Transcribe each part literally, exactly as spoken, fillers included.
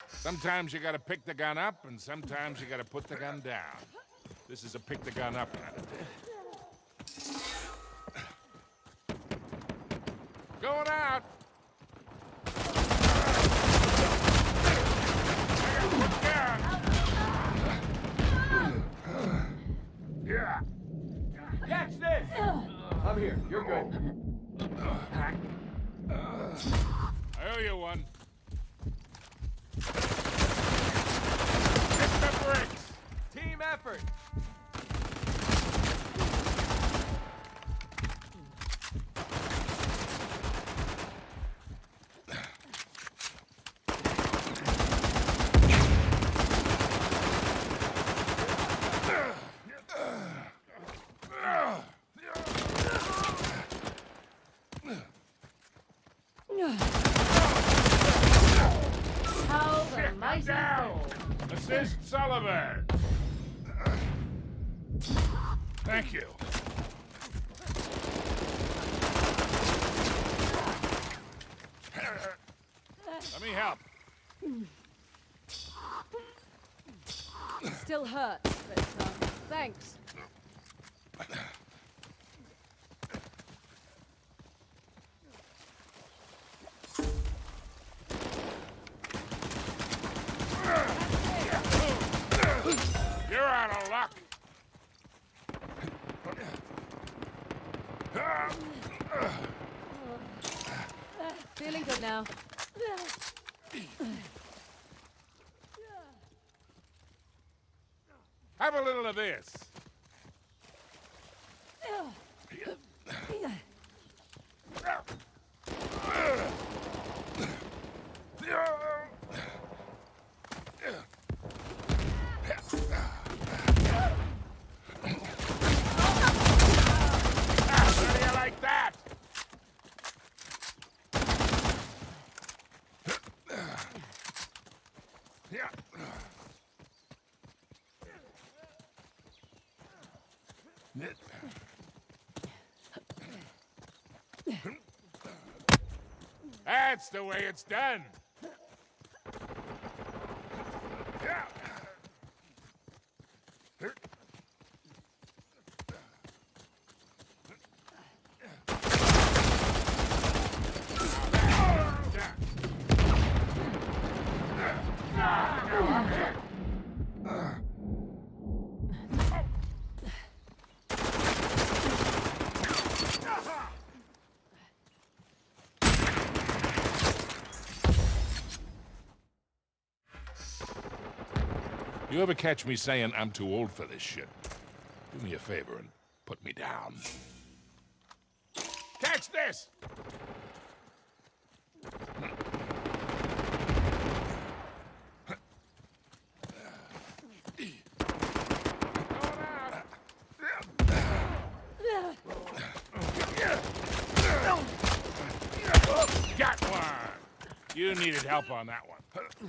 Sometimes you gotta pick the gun up, and sometimes you gotta put the gun down. This is a pick the gun up kind of day. Going out! Yeah. Catch this! I'm here. You're good. I owe you one. Hit the bricks! Team effort! How the mighty Down! fall. Assist Sullivan! Thank you. Let me help. Still hurts, but uh, thanks. You're out of luck. Feeling good now. Have a little of this. How do you like that? Yeah. That's the way it's done. Yeah. You ever catch me saying I'm too old for this shit? Do me a favor and put me down. Catch this! Got one! You needed help on that one.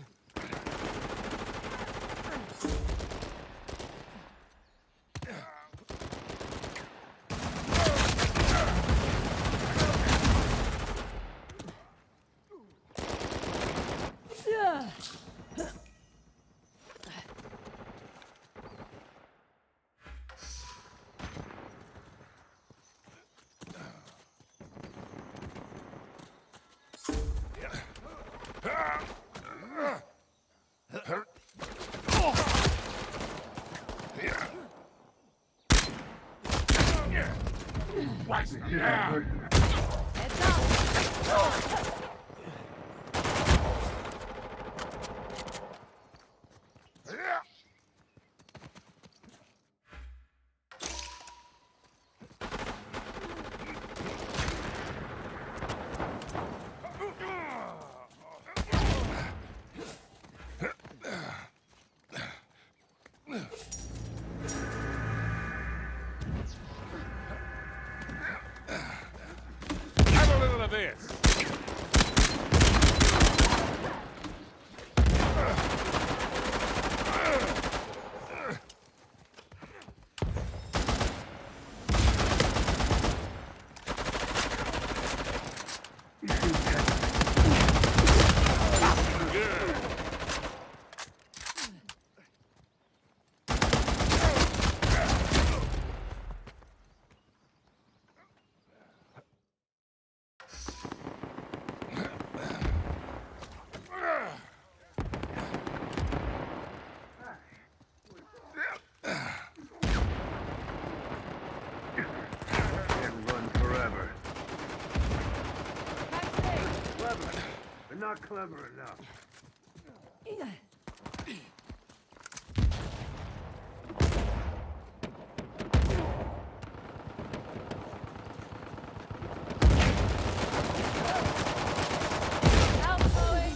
Yeah. Heads up. clever enough. Out, Chloe.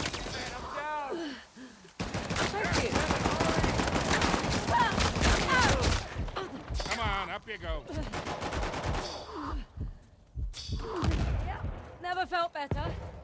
Thank you. Come on, up you go. Never felt better.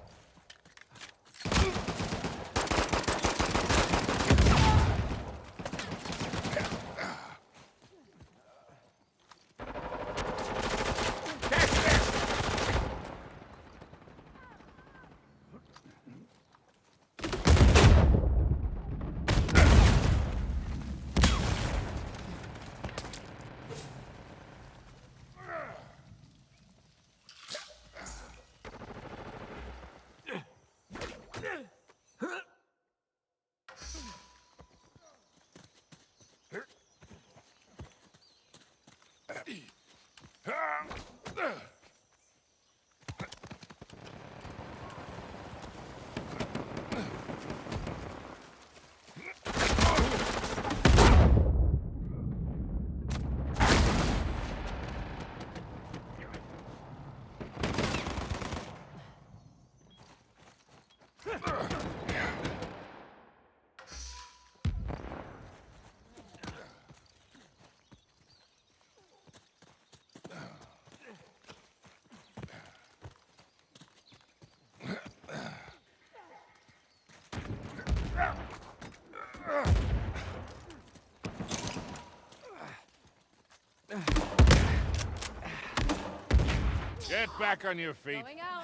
Get back on your feet. Going out.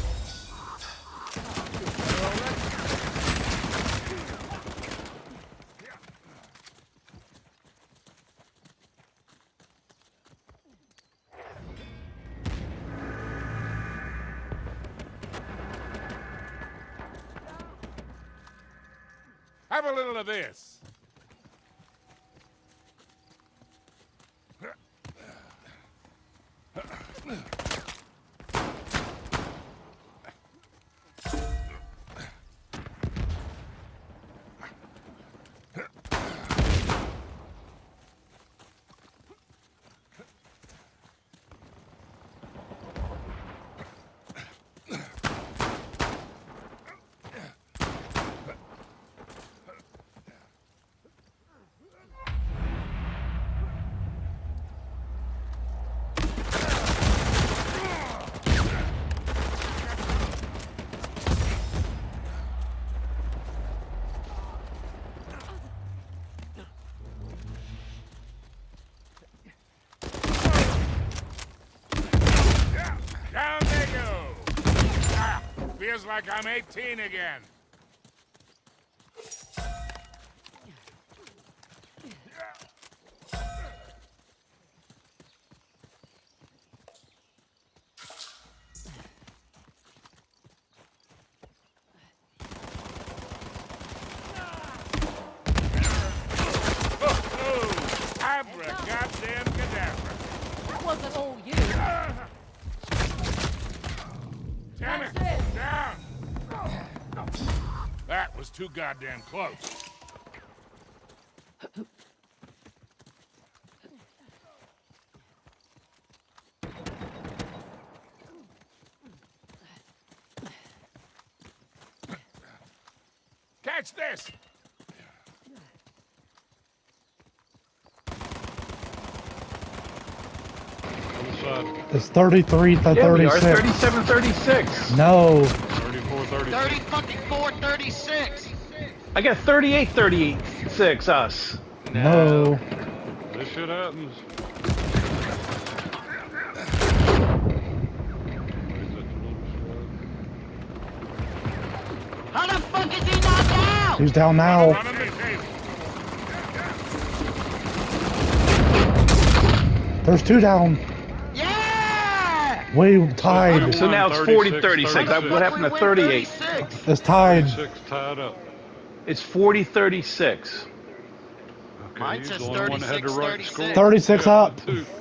Have a little of this. Down they go. Ah, feels like I'm eighteen again. Abracadabra. That wasn't all you. Damn it! That's it. Down! That was too goddamn close. Catch this! It's thirty-three to Yeah, we are thirty-six. thirty-seven thirty-six. No. thirty-four, thirty-six. thirty fucking four, thirty-six. I got thirty-eight thirty-six us. No. This shit happens. How the fuck is he not down? He's down now. Run him to tape. There's two down. Yeah! We tied. So now it's forty thirty-six. thirty-six. What happened to thirty-eight? thirty-six? It's tied. Six tied up. It's forty thirty-six. Okay, Mine he's says the only one that had to thirty-six, write the score. thirty-six. thirty-six Yeah, up. two.